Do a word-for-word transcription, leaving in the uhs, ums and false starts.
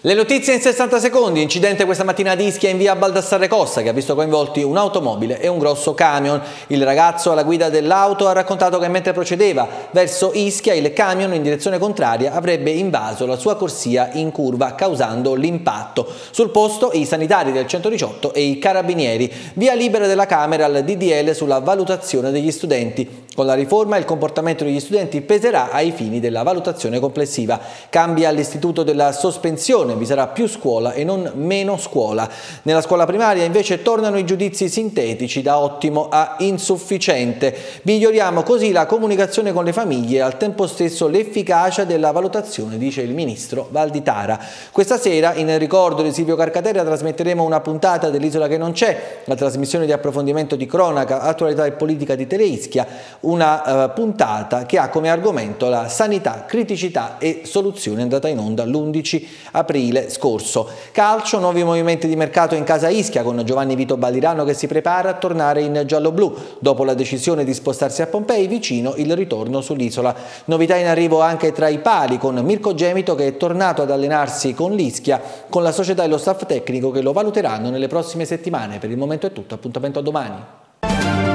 Le notizie in sessanta secondi, incidente questa mattina ad Ischia in via Baldassarre Costa che ha visto coinvolti un'automobile e un grosso camion. Il ragazzo alla guida dell'auto ha raccontato che mentre procedeva verso Ischia il camion in direzione contraria avrebbe invaso la sua corsia in curva causando l'impatto. Sul posto i sanitari del centodiciotto e i carabinieri. Via libera della Camera al D D L sulla valutazione degli studenti. Con la riforma il comportamento degli studenti peserà ai fini della valutazione complessiva. Cambia l'istituto della sospensione. Vi sarà più scuola e non meno scuola. Nella scuola primaria invece tornano i giudizi sintetici da ottimo a insufficiente. Miglioriamo così la comunicazione con le famiglie e al tempo stesso l'efficacia della valutazione, dice il ministro Valditara. Questa sera, in ricordo di Silvio Carcaterra, trasmetteremo una puntata dell'Isola che non c'è, la trasmissione di approfondimento di cronaca, attualità e politica di Teleischia, una uh, puntata che ha come argomento la sanità, criticità e soluzioni, andata in onda l'undici aprile scorso. Calcio, nuovi movimenti di mercato in casa Ischia con Giovanni Vito Ballirano che si prepara a tornare in giallo-blu. Dopo la decisione di spostarsi a Pompei, vicino il ritorno sull'isola. Novità in arrivo anche tra i pali con Mirko Gemito che è tornato ad allenarsi con l'Ischia, con la società e lo staff tecnico che lo valuteranno nelle prossime settimane. Per il momento è tutto, appuntamento a domani.